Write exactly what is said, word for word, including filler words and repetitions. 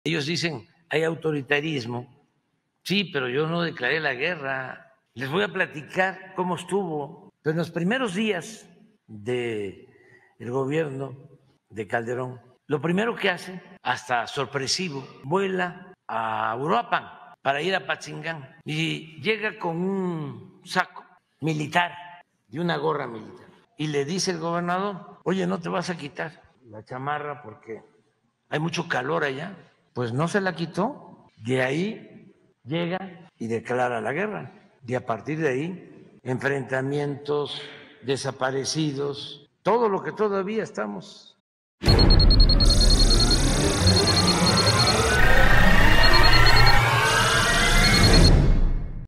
Ellos dicen, hay autoritarismo. Sí, pero yo no declaré la guerra. Les voy a platicar cómo estuvo. Pero en los primeros días del gobierno de Calderón, lo primero que hace, hasta sorpresivo, vuela a Uruapan para ir a Patzingán y llega con un saco militar y una gorra militar. Y le dice el gobernador, oye, ¿no te vas a quitar la chamarra porque hay mucho calor allá? Pues no se la quitó. De ahí llega y declara la guerra. Y a partir de ahí, enfrentamientos, desaparecidos, todo lo que todavía estamos.